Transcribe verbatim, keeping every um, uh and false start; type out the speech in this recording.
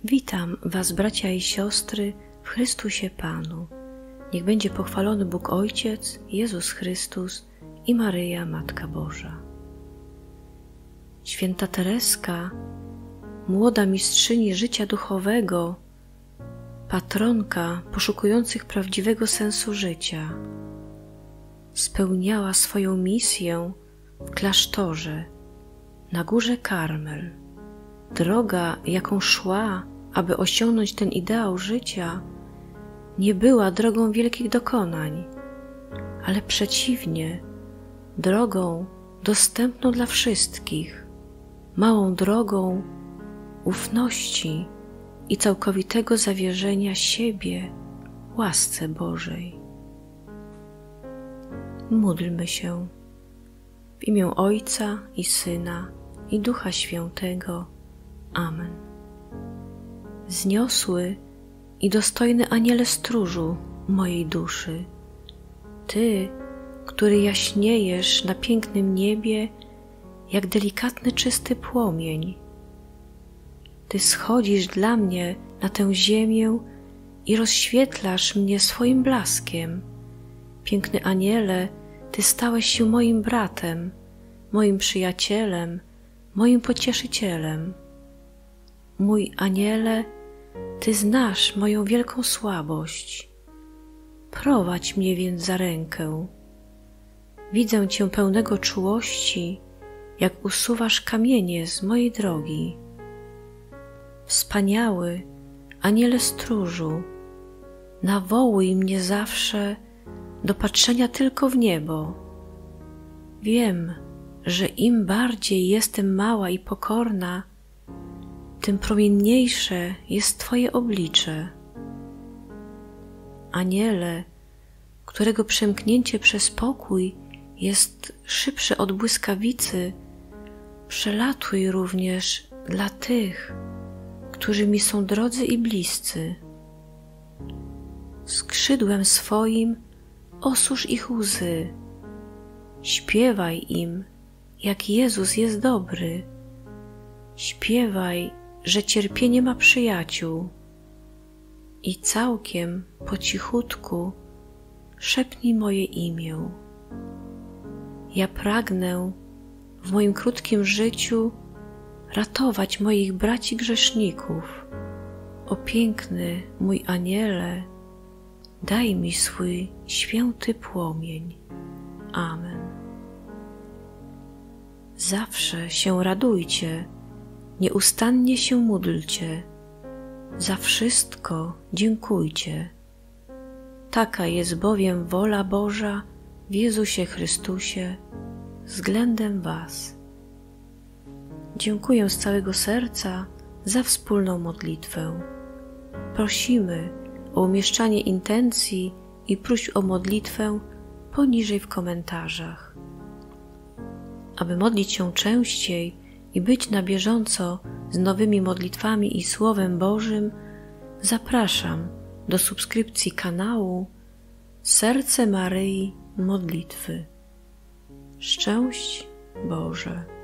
Witam Was, bracia i siostry, w Chrystusie Panu. Niech będzie pochwalony Bóg Ojciec, Jezus Chrystus i Maryja, Matka Boża. Święta Tereska, młoda mistrzyni życia duchowego, patronka poszukujących prawdziwego sensu życia, spełniała swoją misję w klasztorze na górze Karmel. Droga, jaką szła, aby osiągnąć ten ideał życia, nie była drogą wielkich dokonań, ale przeciwnie, drogą dostępną dla wszystkich, małą drogą ufności i całkowitego zawierzenia siebie łasce Bożej. Módlmy się w imię Ojca i Syna i Ducha Świętego. Amen. Wzniosły i dostojny Aniele stróżu mojej duszy, Ty, który jaśniejesz na pięknym niebie jak delikatny czysty płomień. Ty schodzisz dla mnie na tę ziemię i rozświetlasz mnie swoim blaskiem. Piękny Aniele, Ty stałeś się moim bratem, moim przyjacielem, moim pocieszycielem. Mój Aniele, Ty znasz moją wielką słabość. Prowadź mnie więc za rękę. Widzę Cię pełnego czułości, jak usuwasz kamienie z mojej drogi. Wspaniały Aniele stróżu, nawołuj mnie zawsze do patrzenia tylko w niebo. Wiem, że im bardziej jestem mała i pokorna, tym promienniejsze jest Twoje oblicze. Aniele, którego przemknięcie przez pokój jest szybsze od błyskawicy, przelatuj również dla tych, którzy mi są drodzy i bliscy. Skrzydłem swoim osusz ich łzy. Śpiewaj im, jak Jezus jest dobry. Śpiewaj, że cierpienie ma przyjaciół. I całkiem po cichutku szepnij moje imię. Ja pragnę w moim krótkim życiu ratować moich braci grzeszników. O piękny mój Aniele, daj mi swój święty płomień. Amen. Zawsze się radujcie, nieustannie się módlcie, za wszystko dziękujcie. Taka jest bowiem wola Boża w Jezusie Chrystusie względem Was. Dziękuję z całego serca za wspólną modlitwę. Prosimy o umieszczanie intencji i próśb o modlitwę poniżej w komentarzach. Aby modlić się częściej i być na bieżąco z nowymi modlitwami i Słowem Bożym, zapraszam do subskrypcji kanału Serce Maryi Modlitwy. Szczęść Boże!